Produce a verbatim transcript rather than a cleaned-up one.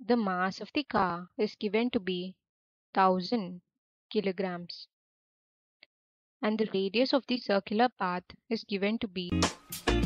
The mass of the car is given to be one thousand kilograms and the radius of the circular path is given to be